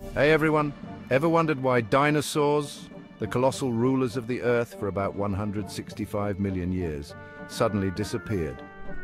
Hey everyone, ever wondered why dinosaurs, the colossal rulers of the Earth for about 165 million years, suddenly disappeared?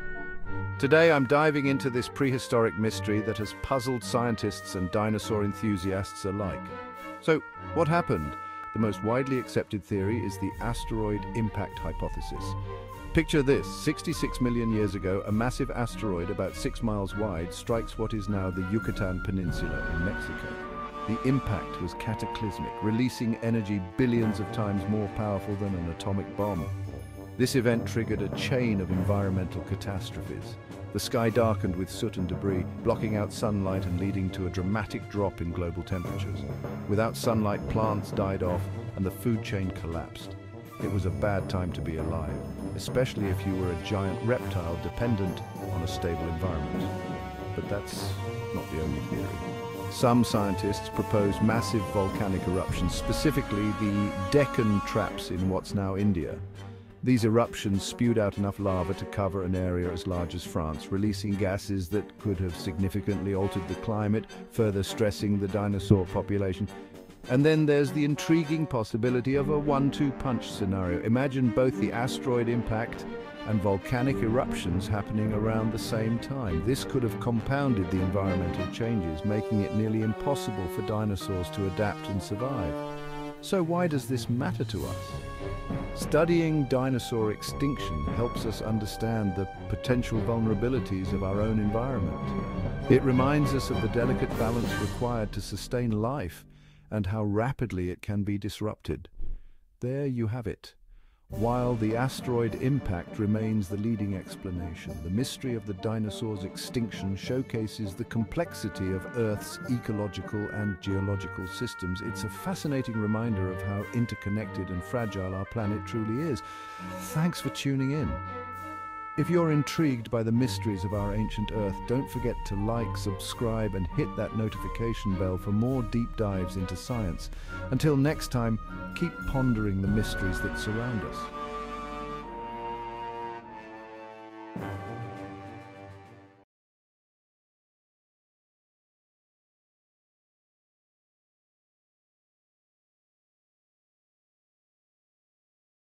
Today I'm diving into this prehistoric mystery that has puzzled scientists and dinosaur enthusiasts alike. So, what happened? The most widely accepted theory is the asteroid impact hypothesis. Picture this: 66 million years ago, a massive asteroid about 6 miles wide strikes what is now the Yucatan Peninsula in Mexico. The impact was cataclysmic, releasing energy billions of times more powerful than an atomic bomb. This event triggered a chain of environmental catastrophes. The sky darkened with soot and debris, blocking out sunlight and leading to a dramatic drop in global temperatures. Without sunlight, plants died off and the food chain collapsed. It was a bad time to be alive, especially if you were a giant reptile dependent on a stable environment. But that's not the only theory. Some scientists propose massive volcanic eruptions, specifically the Deccan Traps in what's now India. These eruptions spewed out enough lava to cover an area as large as France, releasing gases that could have significantly altered the climate, further stressing the dinosaur population. And then there's the intriguing possibility of a 1-2 punch scenario. Imagine both the asteroid impact and volcanic eruptions happening around the same time. This could have compounded the environmental changes, making it nearly impossible for dinosaurs to adapt and survive. So why does this matter to us? Studying dinosaur extinction helps us understand the potential vulnerabilities of our own environment. It reminds us of the delicate balance required to sustain life and how rapidly it can be disrupted. There you have it. While the asteroid impact remains the leading explanation, the mystery of the dinosaurs' extinction showcases the complexity of Earth's ecological and geological systems. It's a fascinating reminder of how interconnected and fragile our planet truly is. Thanks for tuning in. If you're intrigued by the mysteries of our ancient Earth, don't forget to like, subscribe, and hit that notification bell for more deep dives into science. Until next time, keep pondering the mysteries that surround us.